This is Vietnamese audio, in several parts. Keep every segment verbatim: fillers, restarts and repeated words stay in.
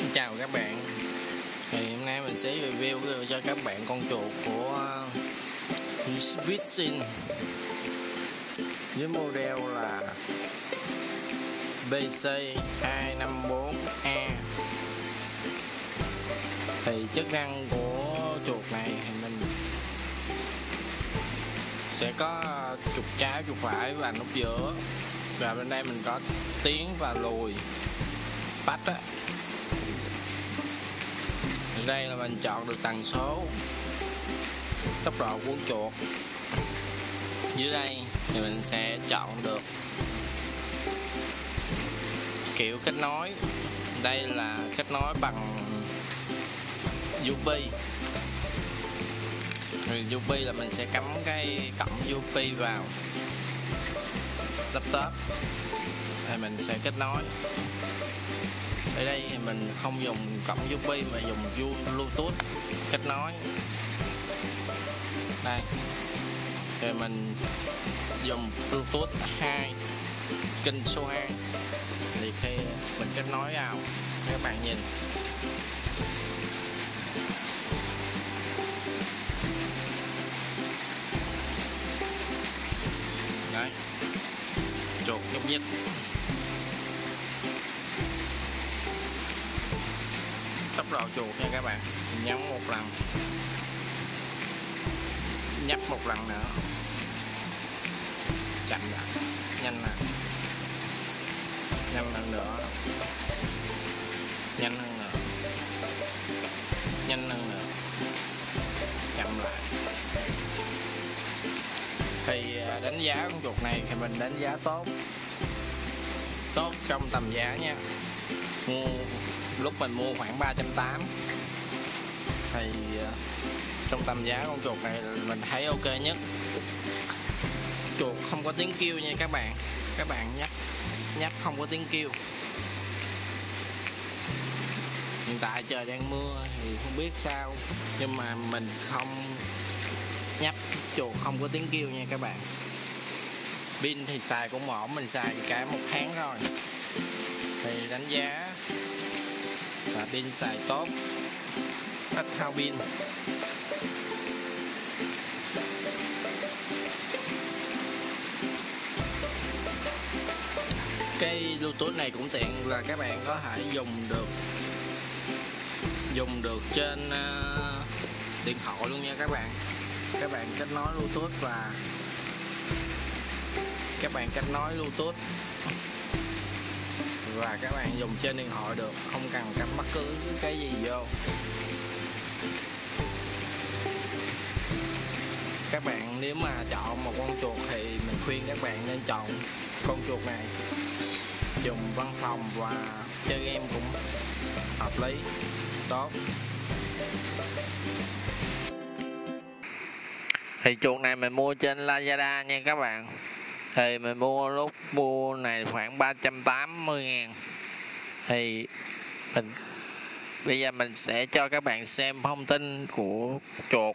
Xin chào các bạn. Thì hôm nay mình sẽ review cho các bạn con chuột của Mitsubishi với model là B C hai năm bốn A. Thì chức năng của chuột này thì mình sẽ có chuột trái, chuột phải và nút giữa, và bên đây mình có tiến và lùi patch á. Đây là mình chọn được tần số, tốc độ của chuột. Dưới đây thì mình sẽ chọn được kiểu kết nối. Đây là kết nối bằng u pê. u pê là mình sẽ cắm cái cổng u pê vào laptop thì mình sẽ kết nối. Ở đây thì mình không dùng cổng u pê mà dùng Bluetooth kết nối. Đây, rồi mình dùng Bluetooth hai, kênh số hai. Thì khi mình kết nối vào, các bạn nhìn đấy, chuột nhúc nhích. Tốc độ chuột nha các bạn, nhấn một lần, nhấp một lần nữa, chậm lại, nhanh nè, nhanh hơn nữa, nhanh hơn nữa, nhanh hơn nữa, chậm lại. Thì đánh giá con chuột này thì mình đánh giá tốt, tốt trong tầm giá nha. Mua lúc mình mua khoảng ba trăm tám mươi, thì trong tầm giá con chuột này mình thấy ok nhất. Chuột không có tiếng kêu nha các bạn, các bạn nhắc nhắc không có tiếng kêu. Hiện tại trời đang mưa thì không biết sao, nhưng mà mình không nhắc, chuột không có tiếng kêu nha các bạn. Pin thì xài cũng ổn, mình xài cả một tháng rồi, thì đánh giá là pin xài tốt, ít hao pin. Cái Bluetooth này cũng tiện là các bạn có thể dùng được dùng được trên uh, điện thoại luôn nha các bạn. Các bạn kết nối Bluetooth và các bạn kết nối Bluetooth và các bạn dùng trên điện thoại được, không cần cắm bất cứ cái gì vô. Các bạn nếu mà chọn một con chuột thì mình khuyên các bạn nên chọn con chuột này, dùng văn phòng và chơi game cũng hợp lý, tốt. Thì chuột này mình mua trên Lazada nha các bạn. Thì mình mua lúc mua này khoảng ba trăm tám mươi ngàn. Thì mình bây giờ mình sẽ cho các bạn xem thông tin của chuột.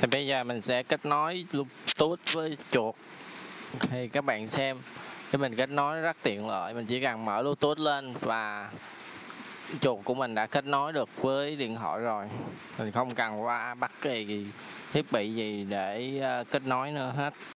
Thì bây giờ mình sẽ kết nối Bluetooth với chuột. Thì các bạn xem, cái mình kết nối rất tiện lợi, mình chỉ cần mở Bluetooth lên và chuột của mình đã kết nối được với điện thoại rồi. Mình không cần qua bất kỳ thiết bị gì để kết nối nữa hết.